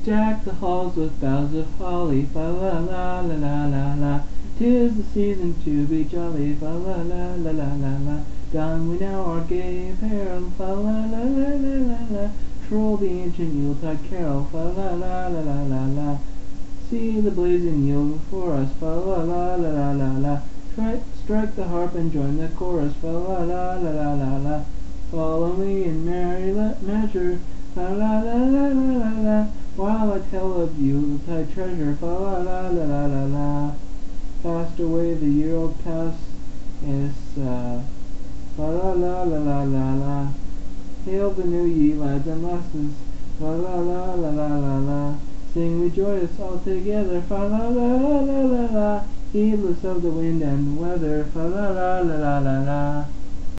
Deck the halls with boughs of holly, fa la la la la la la. 'Tis the season to be jolly, fa la la la la la la. Don we now our gay apparel, fa la la la la la la. Troll the ancient Yuletide carol, fa la la la la la la. See the blazing yield before us, fa la la la la la la. Strike the harp and join the chorus, fa la la la la la la. Follow me in merry measure, fa la la la la la la. While I tell of Yuletide treasure, fa la la la la la la. Fast away the year-old past is, fa la la la la la la. Hail the new ye lads and lasses, fa la la la la la la. Sing we joyous all together, fa la la la la la la. Heedless of the wind and weather, fa la la la la la la.